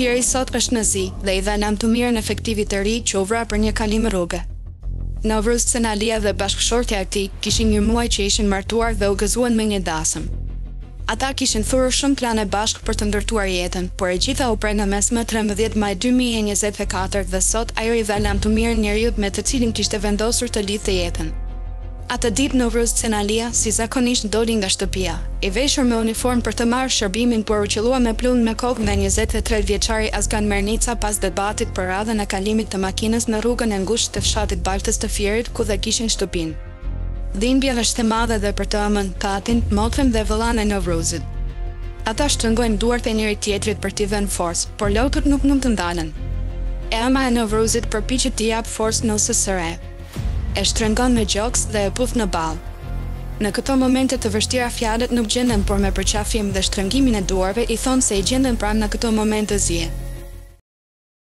Fieri sot është në zi dhe i dha nam të mirën efektivit të ri që u vra për një kalim rrugë. Novruzit dhe bashkëshortja e tij kishin një muaj që ishin martuar dhe u gëzuan me një dasëm. Ata kishin thurur shumë plane bashkë për të ndërtuar jetën, por e gjitha u prej në mesme 13 maj 2024 dhe sot ajo i dha lam të mirë njeriut me të cilin kishte vendosur të lidhte jetën. Atë ditë Novruzit si zakonisht doli nga shtëpia, i veshur me uniformë për të marrë shërbimin, por u qellua me pluhun me kokë nga 23 vjeçari Azgan Mernica pas debatit për radhën e kalimit të makinës në rrugën e ngushtë të fshatit Baltës të Fierit ku dhe kishin shtëpinë. Dhimbja është e madhe dhe për të amën, tatin, motrën dhe vëllain e Novruzit. Ata shtrëngojnë duart e njëri tjetrit për t'i vënë forcë, por lotët nuk mund të ndalen. E ama e Novruzit përpiqet t'i jap forcë nusës së re. E shtrëngon me gjoks dhe e puth në ballë. Në këto momente të vështira fjalët nuk gjenden, por me përqafim dhe shtrëngimin e duarve i thonë se i gjenden pranë në këto momente zie.